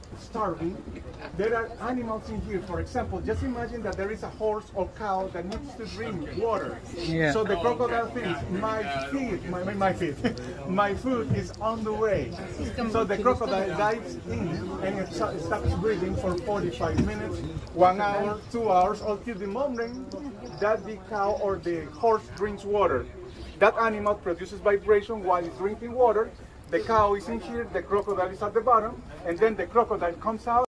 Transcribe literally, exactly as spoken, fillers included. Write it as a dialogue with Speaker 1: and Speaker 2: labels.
Speaker 1: starving, there are animals in here. For example, just imagine that there is a horse or cow that needs to drink water.
Speaker 2: Yeah.
Speaker 1: So the crocodile thinks, my feed, my, my feed, my food is on the way. So the crocodile dives in and it stops breathing for forty-five minutes, one hour, two hours, until the moment that the cow or the horse drinks water. That animal produces vibration while it's drinking water. The cow is in here, the crocodile is at the bottom, and then the crocodile comes out.